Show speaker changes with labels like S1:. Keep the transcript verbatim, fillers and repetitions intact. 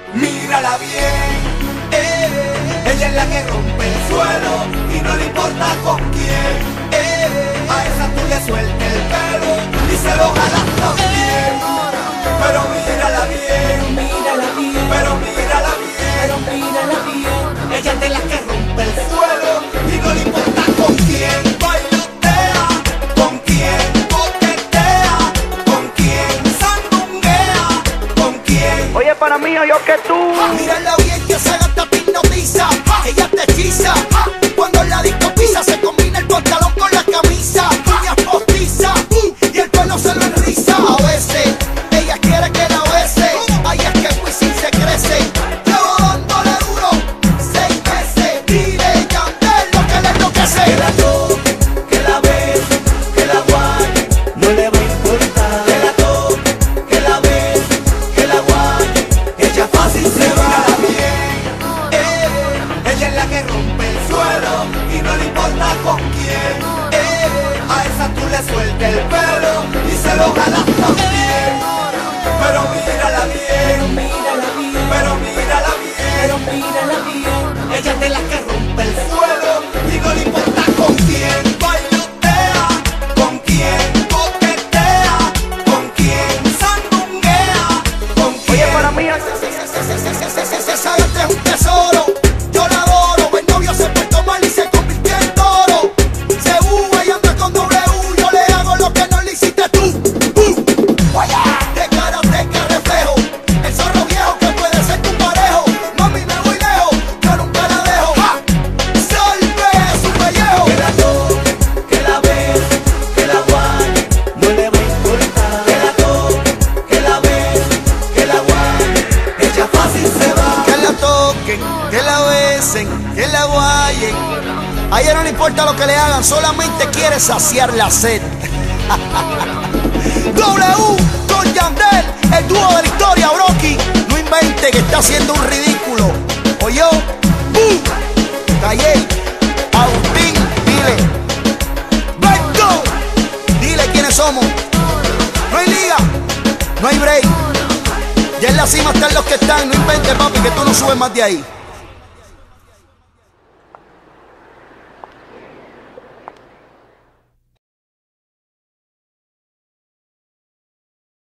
S1: Mírala bien, eh. Ella es la que rompe el suelo y no le importa con quién, eh. A esa tú le sueltas el pelo y se lo jalas también. Pero mírala bien,
S2: Mírala bien,
S1: pero mírala bien,
S2: pero mírala bien.
S1: ella es de la que rompe el suelo y no le importa con quién bailotea, con quién coquetea, con quién sandunguea, con quién.
S3: Oye, para mí, yo que tú.
S1: Mírala bien que esa gata te hipnotiza, ella te hechiza. Cuando la disco pisa se combina el pantalón con la camisa, uñas postiza y el pelo se lo enriza. A veces ella quiere que la bese, ahí es que Wisin se crece. Llevo dándole duro seis meses, dile Yandel lo que le enloquece. Que la toque, que la bese, que la guaye, no le va a importar. Que la toque, que la bese, que la guaye, ella fácil se va. Ella es la que rompe el suelo y no le importa con quién, eh. A esa tú le sueltas el pelo y se lo jalas también. Pero mírala bien,
S2: Mírala bien,
S1: pero mírala bien,
S2: pero mírala bien.
S1: ella es de la que rompe el suelo y no le importa con quién bailotea, con quién coquetea, con quién sandunguea, con quién.
S3: Oye, para mí,
S1: Esa gata es un tesoro, yo la adoro. El novio se portó mal y se convirtió en toro. Se uva y anda con doble U, yo le hago lo que no le hiciste tú. Uh. De cara te que reflejo, el zorro viejo que puede ser tu parejo. Mami, me voy lejos, yo nunca la dejo. ¡Ja! Salve su pellejo. Que la toque, que la bese, que la guaye, no le va a importar. Que la toque, que la bese, que la guaye, ella fácil se va. Que la toquen, que la besen, que la guayen. A ella no le importa lo que le hagan, solamente quiere saciar la sed. W con Yandel, el dúo de la historia, Brocky. No invente que está haciendo un ridículo. Oye, ¡bum! Calle, Agustín, dile. Beto, dile quiénes somos. No hay liga, no hay break. Ya en la cima están los que están. No inventes, papi, que tú no subes más de ahí.